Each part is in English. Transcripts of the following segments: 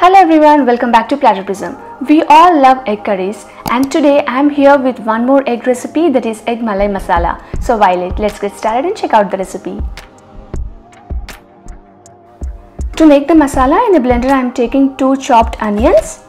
Hello everyone, welcome back to Platter Prism. We all love egg curries and today I am here with one more egg recipe, that is egg malai masala. So Violet, let's get started and check out the recipe. To make the masala, in the blender I am taking 2 chopped onions,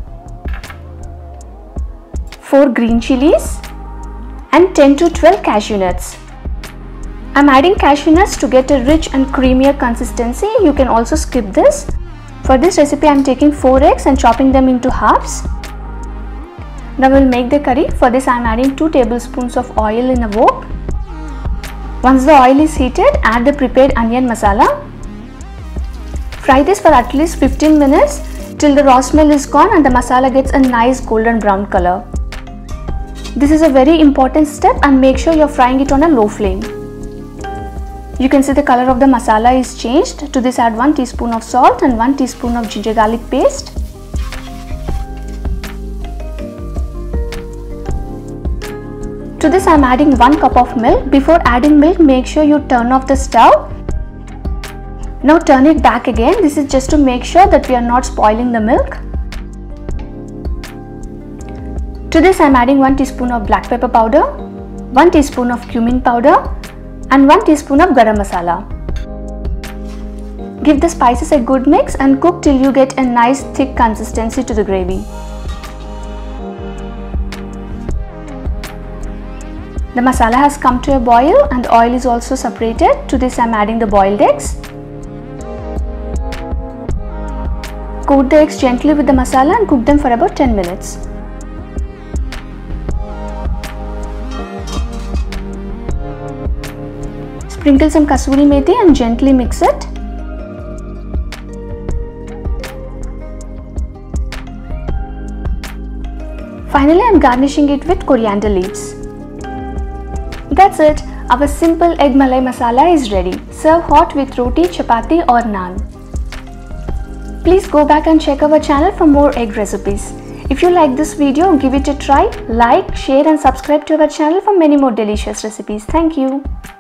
4 green chilies and 10 to 12 cashew nuts. I am adding cashew nuts to get a rich and creamier consistency. You can also skip this. For this recipe I am taking 4 eggs and chopping them into halves. Now we will make the curry. For this I am adding 2 tablespoons of oil in a wok. Once the oil is heated, add the prepared onion masala. Fry this for at least 15 minutes till the raw smell is gone and the masala gets a nice golden brown color. This is a very important step and make sure you are frying it on a low flame. You can see the color of the masala is changed. To this add 1 teaspoon of salt and 1 teaspoon of ginger garlic paste. To this I am adding 1 cup of milk. Before adding milk, make sure you turn off the stove. Now turn it back again. This is just to make sure that we are not spoiling the milk. To this I am adding 1 teaspoon of black pepper powder, 1 teaspoon of cumin powder and 1 teaspoon of garam masala. Give the spices a good mix and cook till you get a nice thick consistency to the gravy. The masala has come to a boil and the oil is also separated. To this I am adding the boiled eggs. Coat the eggs gently with the masala and cook them for about 10 minutes. Sprinkle some kasuri methi and gently mix it. Finally, I am garnishing it with coriander leaves. That's it. Our simple egg malai masala is ready. Serve hot with roti, chapati or naan. Please go back and check our channel for more egg recipes. If you like this video, give it a try, like, share and subscribe to our channel for many more delicious recipes. Thank you.